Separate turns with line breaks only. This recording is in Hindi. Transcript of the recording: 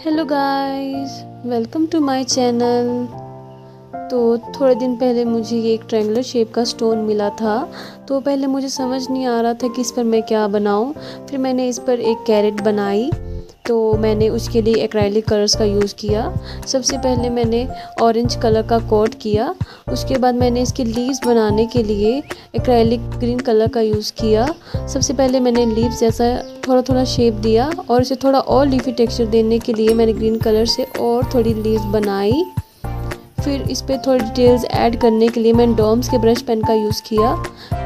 Hello guys, welcome to my channel. तो थोड़े दिन पहले मुझे ये एक ट्रायंगुलर शेप का स्टोन मिला था। तो पहले मुझे समझ नहीं आ रहा था कि इस पर मैं क्या बनाऊं। फिर मैंने इस पर एक कैरेट बनाई। तो मैंने उसके लिए एक्रेलिक कलर्स का यूज़ किया। सबसे पहले मैंने ऑरेंज कलर का कोट किया। उसके बाद मैंने इसके लीव्स बनाने के लिए एक्रेलिक ग्रीन कलर का यूज़ किया। सबसे पहले मैंने लीव्स जैसा थोड़ा थोड़ा शेप दिया और इसे थोड़ा और लीफी टेक्सचर देने के लिए मैंने ग्रीन कलर से और थोड़ी लीव्स बनाई। फिर इस पर थोड़ी डिटेल्स ऐड करने के लिए मैंने डॉम्स के ब्रश पेन का यूज़ किया।